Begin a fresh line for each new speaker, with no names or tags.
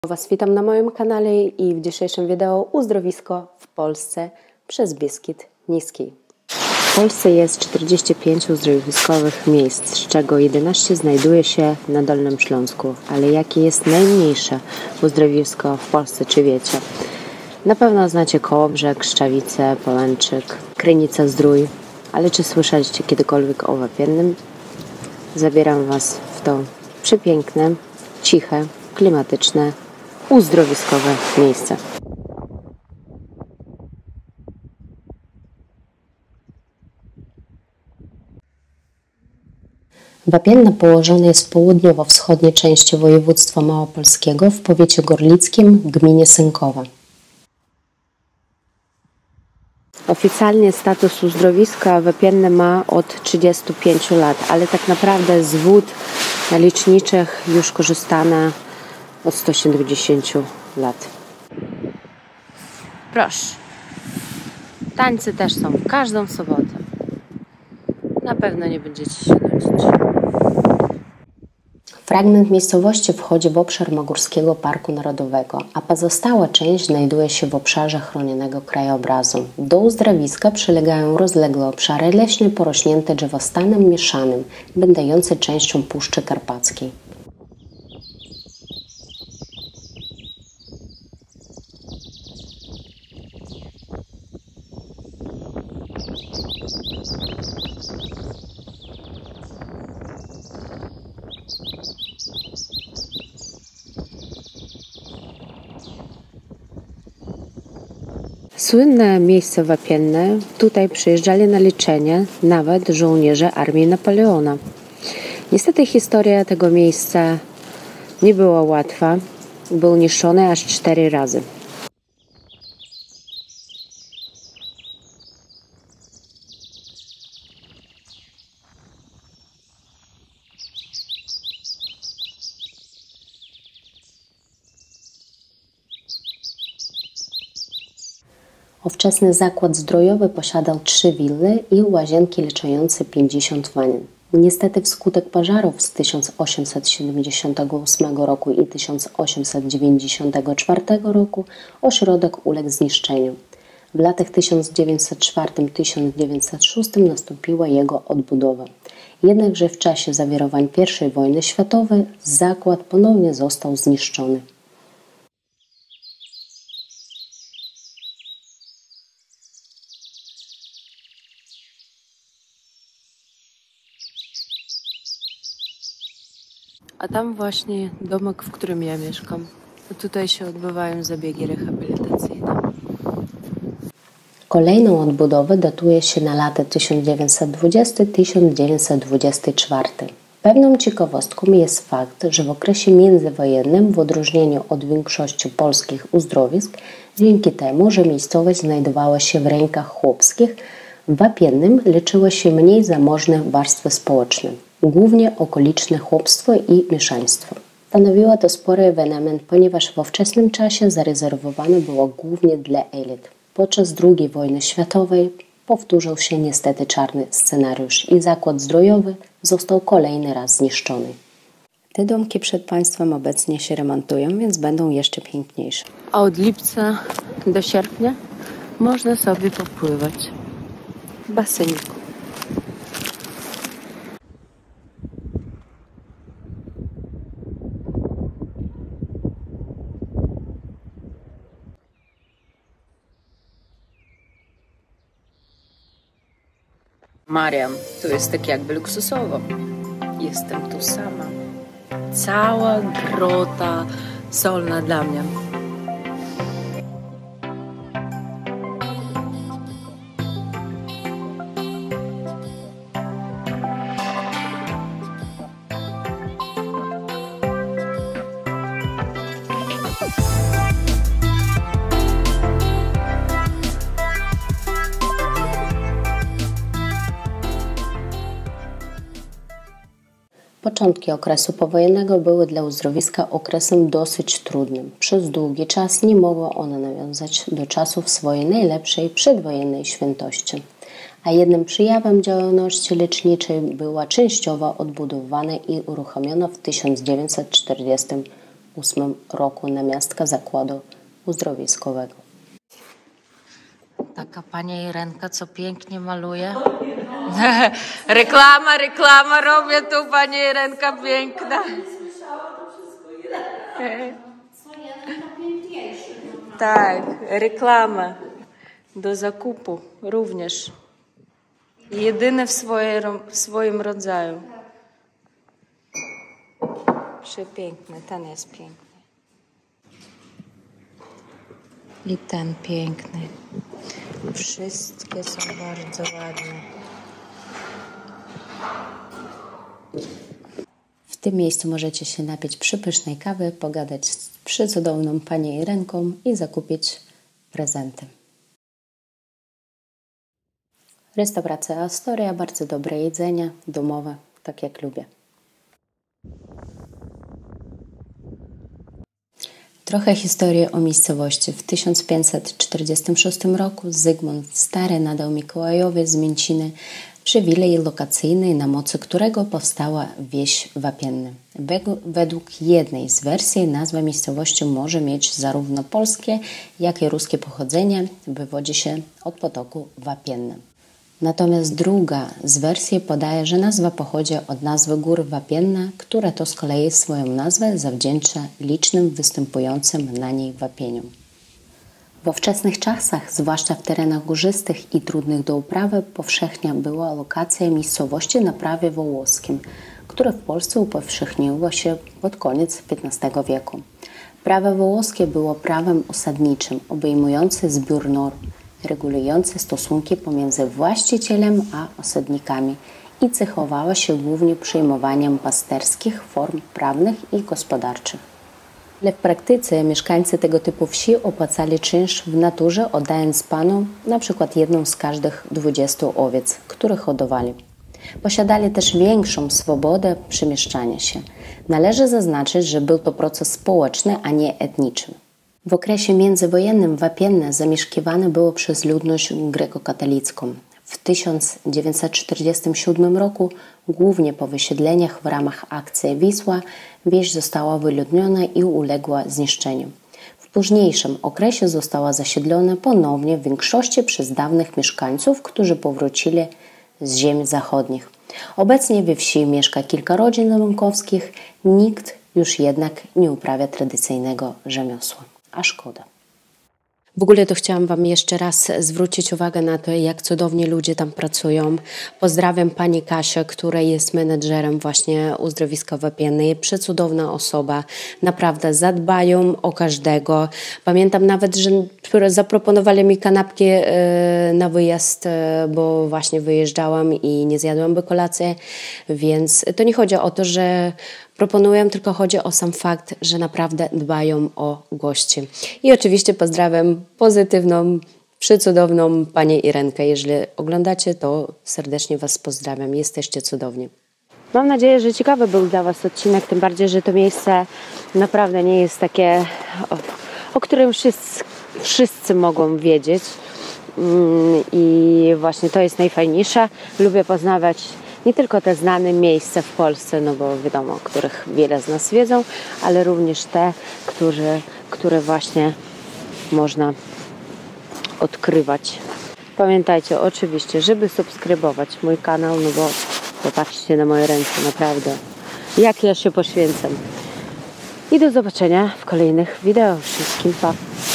Was witam na moim kanale i w dzisiejszym wideo uzdrowisko w Polsce przez Beskid Niski. W Polsce jest 45 uzdrowiskowych miejsc, z czego 11 znajduje się na Dolnym Śląsku. Ale jakie jest najmniejsze uzdrowisko w Polsce, czy wiecie? Na pewno znacie Kołobrzeg, Szczawice, Połęczyk, Krynica-Zdrój. Ale czy słyszeliście kiedykolwiek o Wapiennym? Zabieram Was w to przepiękne, ciche, klimatyczne, uzdrowiskowe miejsce. Wapienne położone jest w południowo-wschodniej części województwa małopolskiego w powiecie gorlickim w gminie Sękowa. Oficjalnie status uzdrowiska wapienne ma od 35 lat, ale tak naprawdę z wód liczniczych już korzystano od 170 lat. Proszę. Tańce też są w każdą sobotę. Na pewno nie będziecie się nudzić. Fragment miejscowości wchodzi w obszar Magórskiego Parku Narodowego, a pozostała część znajduje się w obszarze chronionego krajobrazu. Do uzdrowiska przylegają rozległe obszary leśne porośnięte drzewostanem mieszanym, będące częścią Puszczy Karpackiej. Słynne miejsce wapienne, tutaj przyjeżdżali na leczenie nawet żołnierze armii Napoleona. Niestety historia tego miejsca nie była łatwa, był niszczony aż 4 razy. Ówczesny zakład zdrojowy posiadał 3 wille i łazienki liczące 50 wanien. Niestety wskutek pożarów z 1878 roku i 1894 roku ośrodek uległ zniszczeniu. W latach 1904-1906 nastąpiła jego odbudowa. Jednakże w czasie zawirowań I wojny światowej zakład ponownie został zniszczony. A tam właśnie domek, w którym ja mieszkam. Tutaj się odbywają zabiegi rehabilitacyjne. Kolejną odbudowę datuje się na lata 1920-1924. Pewną ciekawostką jest fakt, że w okresie międzywojennym, w odróżnieniu od większości polskich uzdrowisk, dzięki temu, że miejscowość znajdowała się w rękach chłopskich, w Wapiennym leczyły się mniej zamożne warstwy społeczne, głównie okoliczne chłopstwo i mieszaństwo. Stanowiło to spory ewenement, ponieważ w ówczesnym czasie zarezerwowane było głównie dla elit. Podczas II wojny światowej powtórzył się niestety czarny scenariusz i zakład zdrojowy został kolejny raz zniszczony. Te domki przed Państwem obecnie się remontują, więc będą jeszcze piękniejsze. A od lipca do sierpnia można sobie popływać w baseniku. Mariam, tu jest tak jakby luksusowo. Jestem tu sama. Cała grota solna dla mnie. Początki okresu powojennego były dla uzdrowiska okresem dosyć trudnym. Przez długi czas nie mogło ono nawiązać do czasów swojej najlepszej przedwojennej świętości. A jednym przejawem działalności leczniczej była częściowo odbudowana i uruchomiona w 1940 1998 roku namiastka zakładu uzdrowiskowego. Taka pani Irenka, co pięknie maluje. Reklama robię tu, pani Irenka piękna. Tak, reklama do zakupu również. Jedyne w swoim rodzaju. Przepiękny, ten jest piękny. I ten piękny. Wszystkie są bardzo ładne. W tym miejscu możecie się napić przepysznej kawy, pogadać z przecudowną panią Irenką i zakupić prezenty. Restauracja Astoria, bardzo dobre jedzenie, domowe, tak jak lubię. Trochę historii o miejscowości. W 1546 roku Zygmunt Stary nadał Mikołajowi z Mięciny przywilej lokacyjny, na mocy którego powstała wieś Wapienne. Według jednej z wersji nazwa miejscowości może mieć zarówno polskie, jak i ruskie pochodzenie. Wywodzi się od potoku Wapienne. Natomiast druga z wersji podaje, że nazwa pochodzi od nazwy gór Wapienne, która to z kolei swoją nazwę zawdzięcza licznym występującym na niej wapieniom. W ówczesnych czasach, zwłaszcza w terenach górzystych i trudnych do uprawy, powszechna była lokacja miejscowości na prawie wołoskim, które w Polsce upowszechniło się pod koniec XV wieku. Prawo wołoskie było prawem osadniczym, obejmujące zbiór norm, regulujące stosunki pomiędzy właścicielem a osadnikami i cechowało się głównie przyjmowaniem pasterskich form prawnych i gospodarczych. Ale w praktyce mieszkańcy tego typu wsi opłacali czynsz w naturze, oddając panu na przykład jedną z każdych 20 owiec, które hodowali. Posiadali też większą swobodę przemieszczania się. Należy zaznaczyć, że był to proces społeczny, a nie etniczny. W okresie międzywojennym Wapienne zamieszkiwane było przez ludność grekokatolicką. W 1947 roku, głównie po wysiedleniach w ramach akcji Wisła, wieś została wyludniona i uległa zniszczeniu. W późniejszym okresie została zasiedlona ponownie w większości przez dawnych mieszkańców, którzy powrócili z ziem zachodnich. Obecnie we wsi mieszka kilka rodzin rynkowskich, nikt już jednak nie uprawia tradycyjnego rzemiosła. A szkoda. W ogóle to chciałam Wam jeszcze raz zwrócić uwagę na to, jak cudownie ludzie tam pracują. Pozdrawiam Pani Kasię, która jest menedżerem właśnie uzdrowiska Wapienne. Przecudowna osoba. Naprawdę zadbają o każdego. Pamiętam nawet, że zaproponowali mi kanapki na wyjazd, bo właśnie wyjeżdżałam i nie zjadłam kolacji. Więc to nie chodzi o to, że proponuję, tylko chodzi o sam fakt, że naprawdę dbają o gości. I oczywiście pozdrawiam pozytywną, przecudowną Panią Irenkę. Jeżeli oglądacie, to serdecznie Was pozdrawiam. Jesteście cudowni. Mam nadzieję, że ciekawy był dla Was odcinek, tym bardziej, że to miejsce naprawdę nie jest takie, o którym wszyscy mogą wiedzieć. I właśnie to jest najfajniejsze. Lubię poznawać nie tylko te znane miejsca w Polsce, no bo wiadomo, których wiele z nas wiedzą, ale również te, które właśnie można odkrywać. Pamiętajcie oczywiście, żeby subskrybować mój kanał, no bo popatrzcie na moje ręce, naprawdę, jak ja się poświęcam. I do zobaczenia w kolejnych wideo. Wszystkim pa!